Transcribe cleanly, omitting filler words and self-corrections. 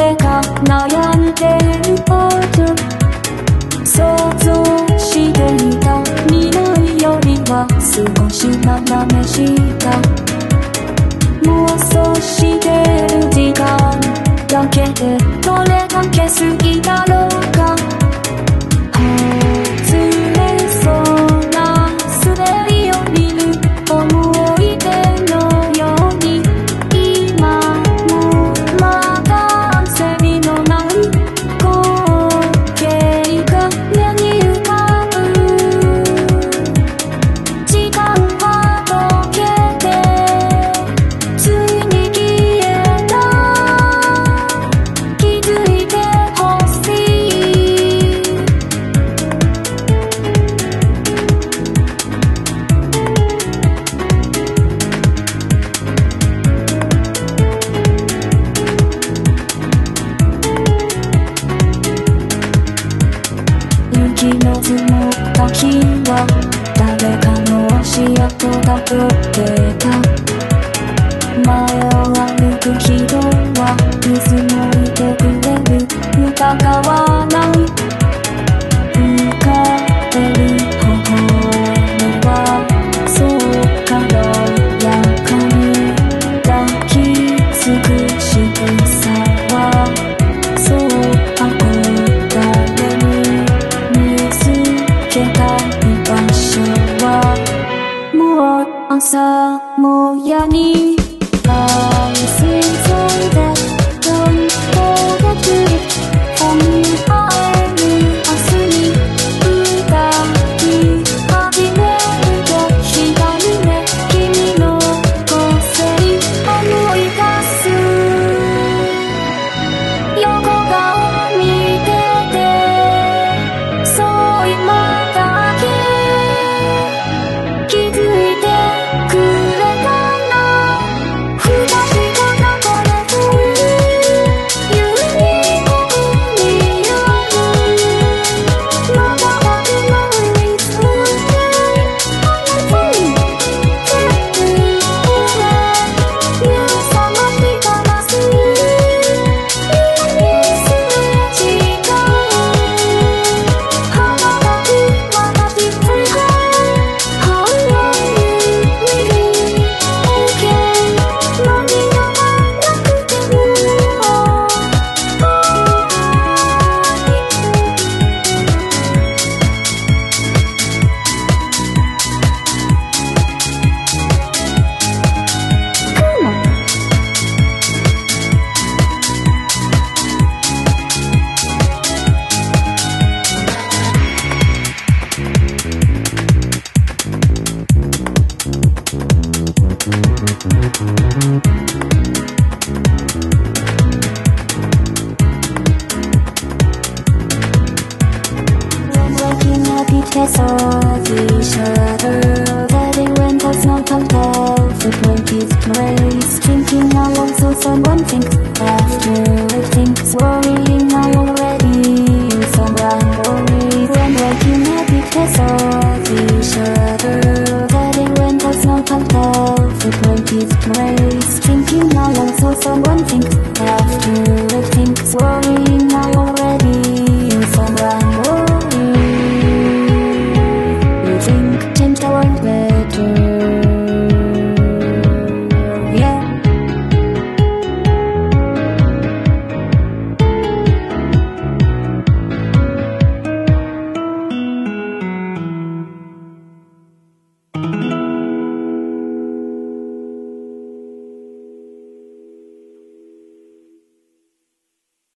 俺が悩んでること想像していた未来よりは少し斜め下妄想してる時間だけでどれだけ過ぎだろうか外れそうな滑り降りる思い出のように今もまだ焦りのない光景が目に浮かぶ時間は溶けてついに消えた気づいてほしい雪の積もった日は誰かの足跡だけ